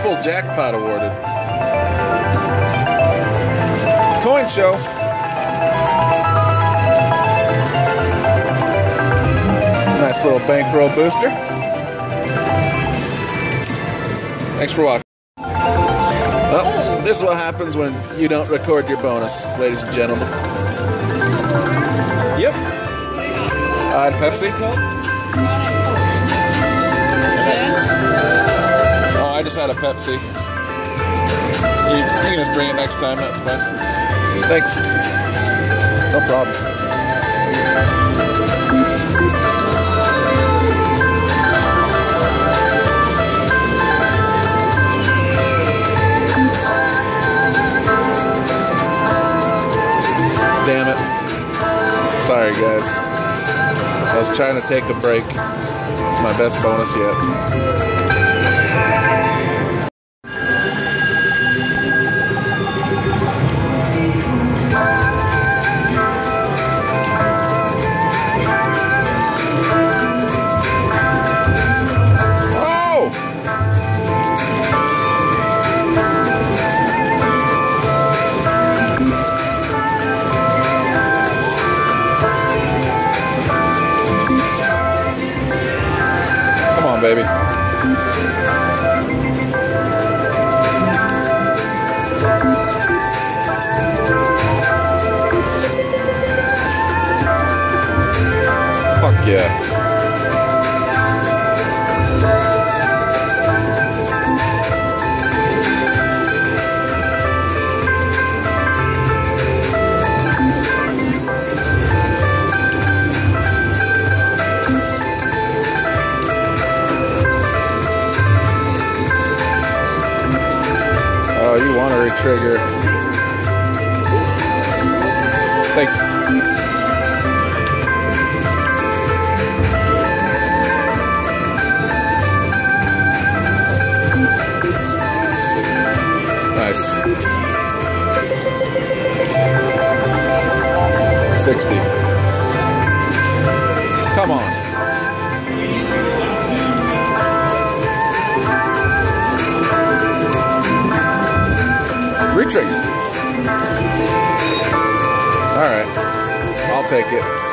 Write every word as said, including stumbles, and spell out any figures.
Triple jackpot awarded. Coin show. Nice little bankroll booster. Thanks for watching. Well, this is what happens when you don't record your bonus, ladies and gentlemen. Yep. I had Pepsi. Oh, I just had a Pepsi. You, you can just bring it next time, that's fine. Thanks. No problem. Damn it. Sorry, guys. I was trying to take a break. It's my best bonus yet. Baby. Fuck yeah. Oh, you want to re-trigger. Thank you. Nice. sixty. Come on. Retrigger. All right, I'll take it.